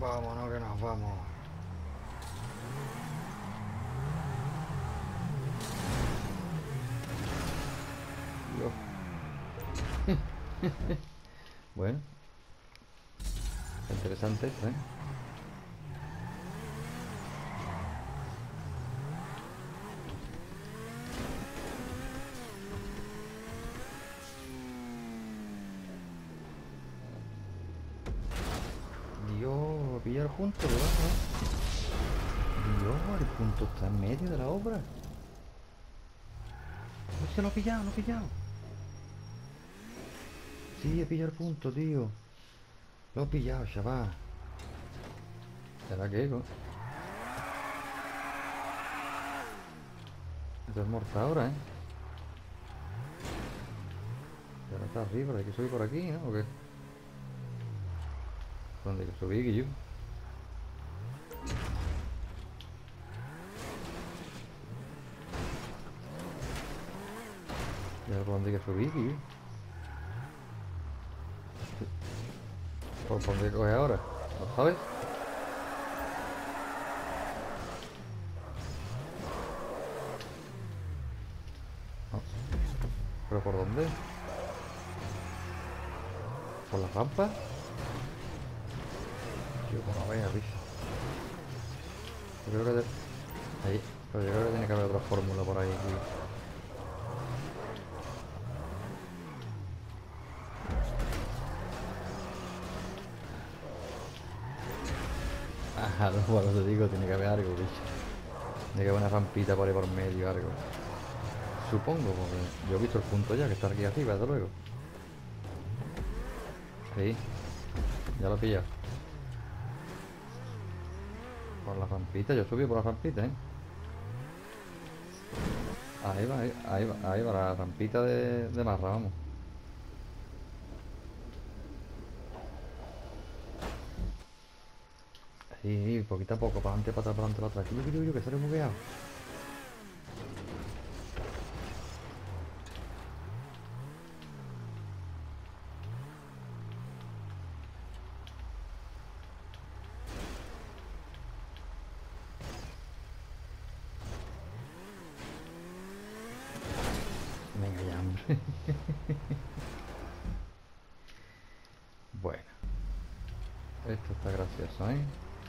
Vámonos que nos vamos. Dios. Bueno, interesante esto, ¿eh? Dios, pillar junto, ¿verdad? Dios, el punto está en medio de la obra. Se lo he pillado, lo he pillado. Sí, he pillado el punto, tío. Lo he pillado, chaval. ¿Será que eco? Esto es mortal ahora, ¿eh? Y ahora está arriba, hay que subir por aquí, ¿no? ¿O qué? ¿Dónde hay que subir, Guillo? ¿Y ahora por dónde hay que subir, Guillo? ¿Por dónde hay que coger ahora? ¿Lo sabes? No. ¿Pero por dónde? ¿Por la rampa? Tío, como vaya, bicho. Yo creo que... Ahí. Pero yo creo que tiene que haber otra fórmula por ahí, tío. Ajá, no, bueno, te digo, tiene que haber algo, bicho. Tiene que haber una rampita por ahí por medio, algo. Supongo, porque yo he visto el punto ya, que está aquí arriba, desde luego. Sí, ya lo he pillado. Por la rampita, yo subí por la rampita, ¿eh? Ahí va, ahí va la rampita de marra, vamos. Sí, poquito a poco, para adelante, para atrás, para adelante, para atrás. Que sale bugueado. Venga ya, hombre. Bueno, esto está gracioso, ¿eh?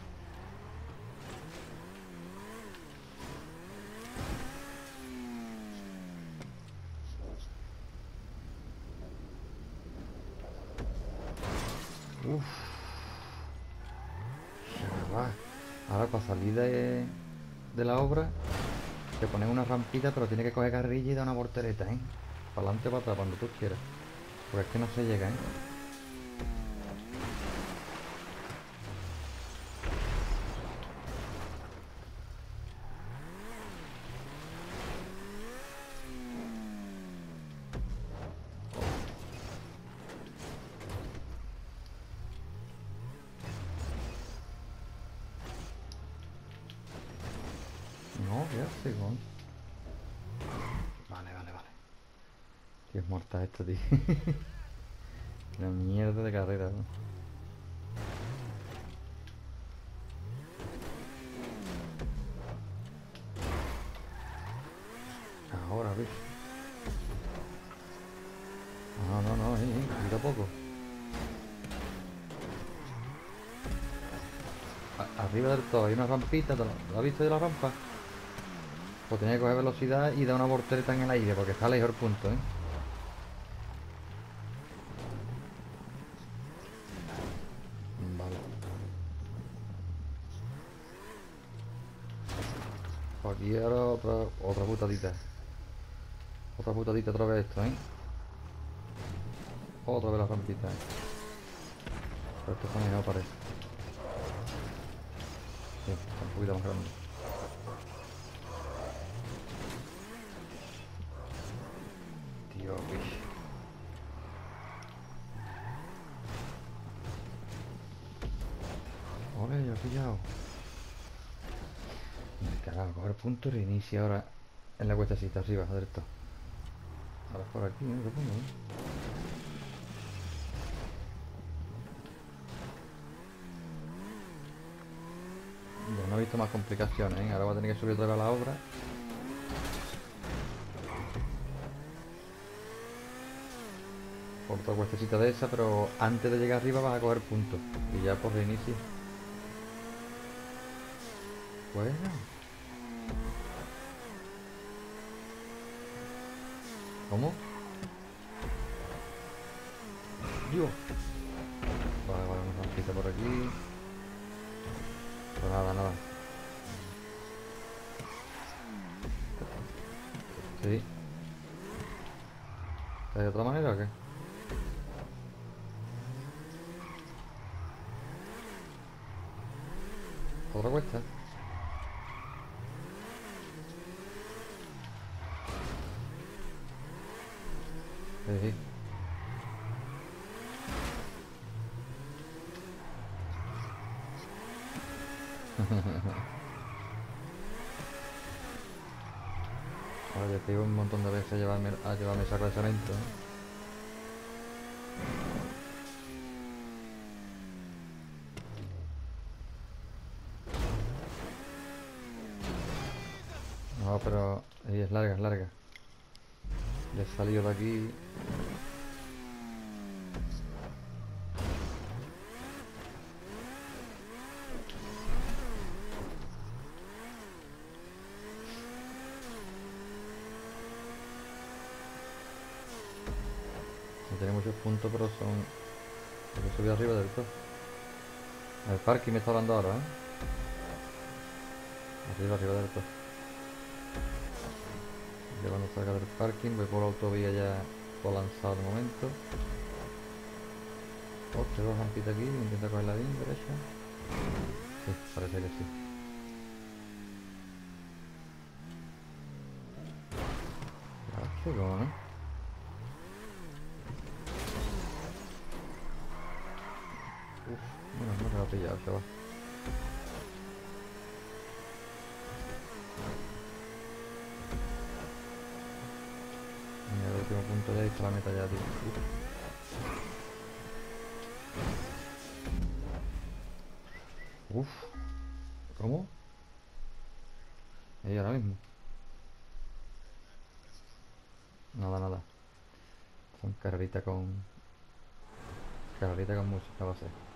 Uf, ya va. Ahora para salir de la obra, te ponen una rampita, pero tiene que coger carrilla y dar una voltereta, ¿eh? Para adelante, para atrás, cuando tú quieras. Porque es que no se llega, ¿eh? No, ¿qué hace, con? Vale, vale, vale. Tío, es mortal esto, tío. Una mierda de carrera, ¿no? Ahora, ¿ves? No, no, no, poquito a poco. Arriba del todo hay una rampita, ¿lo has visto de la rampa? Pues tenía que coger velocidad y dar una voltereta en el aire, porque está lejos el punto, ¿eh? Vale. Pues aquí ahora otra putadita. Otra putadita otra vez esto, ¿eh? Otra vez la rampita, ¿eh? Pero esto está mejor parece. Sí, está un poquito más grande. Tío, bicho. Ole, ya he pillado. Me cago, coger punto y reinicia ahora en la cuestecita arriba, derecho. Ahora por aquí, ¿eh? Lo pongo, ¿eh? visto más complicaciones, ¿eh? Ahora va a tener que subir otra vez a la obra. Por otra cuestecita de esa, pero antes de llegar arriba vas a coger puntos. Y ya por reinicio. Bueno. ¿Cómo? Dios. Vale, vale, una rampita por aquí. Pues nada, nada. Sí. ¿Hay otra manera o qué? ¿Otra cuesta? Sí, sí. Ahora ya te digo un montón de veces a llevarme saco de cemento, ¿eh? No, pero es larga, es larga. Ya he salido de aquí. No tiene muchos puntos, pero son... Hay que subir arriba del todo. El parking me está hablando ahora, ¿eh? Arriba, arriba del todo. Ya cuando salga del parking voy por la autovía ya por lanzado de momento. Hostia, dos rampitas aquí, intenta cogerla bien, derecha. Sí, parece que sí. Qué bueno, ¿no? Uf, bueno, no me lo ha pillado, chaval. Mira, el último punto ya y está la meta ya, tío. Uf, ¿cómo? Ahí ahora mismo. Nada, nada. Son carreritas con... Carrerita con música va a ser.